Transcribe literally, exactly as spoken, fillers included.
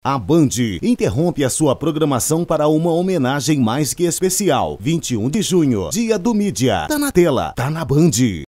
A Band interrompe a sua programação para uma homenagem mais que especial. vinte e um de junho, dia do mídia. Tá na tela, tá na Band.